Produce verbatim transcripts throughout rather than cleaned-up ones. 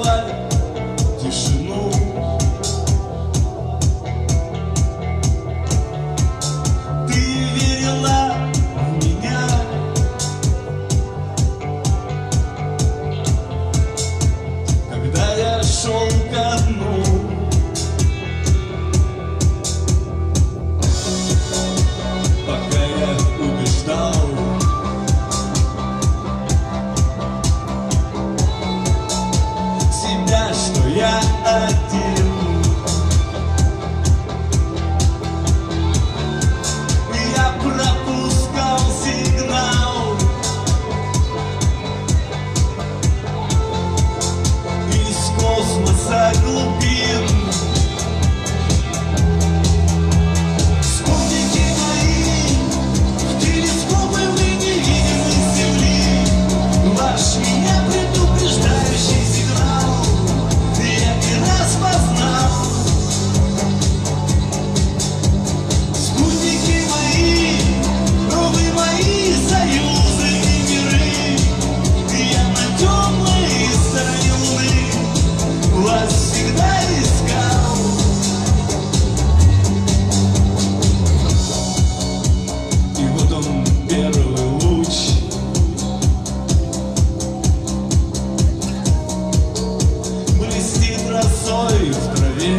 вдаль тишину. Ты верила в меня, когда я шел ко дну. Пока я убеждал себя, что я один, я пропускал сигнал из космоса глубин. Спутники мои, телескопы вы невидимой земли, ваш меня предупреждающий сигнал я не распознал. Спутники мои, вы мои союзы и миры, я на темной стороне луны вас всегда искал. И вот он, первый луч, блестит росой в траве.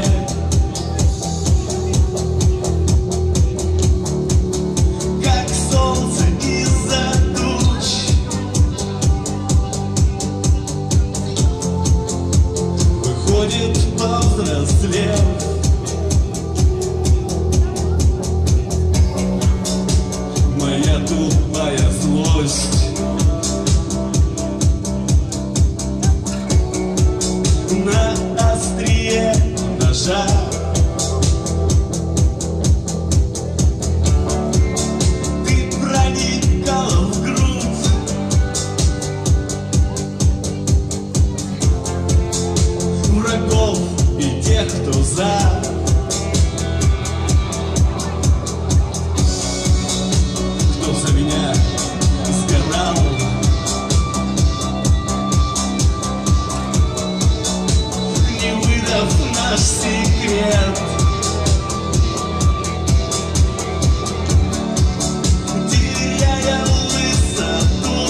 Как солнце из-за туч выходит, повзрослев. Моя тупая злость на острие ножа. Ты проникал в грудь, врагов и тех, кто за. Кто за меня сгорал, не выдав наш секрет. Теряя высоту,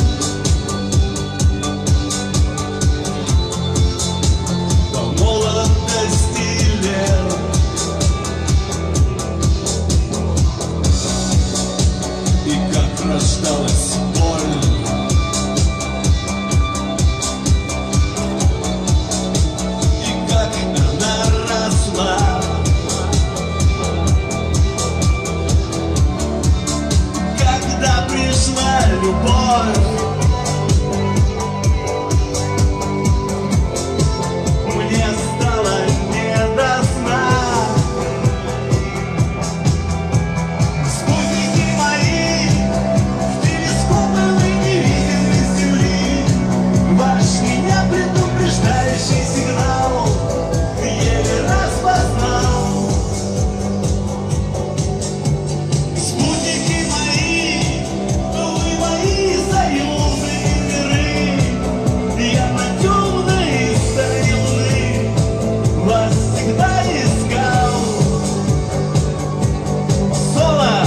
по молодости лет, и как рождалась боль, и как она росла, когда пришла любовь. Мне стало не до сна. Спутники мои, телескопы вы невидимой земли, ваш меня предупреждающий сигнал еле распознал. Спутники мои, вы мои союзы и миры, я на темной стороне луны вас всегда искал. Соло!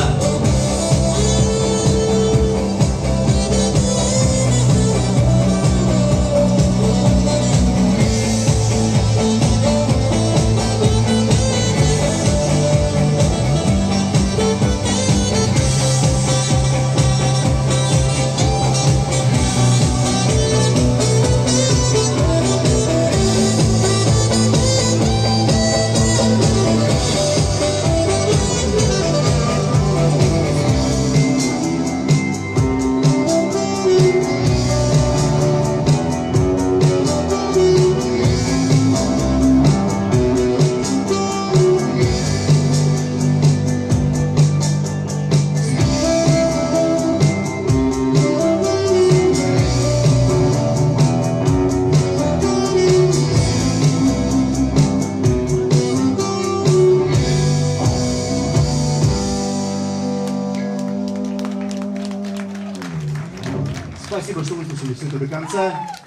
Спасибо, что выслушали все это до конца.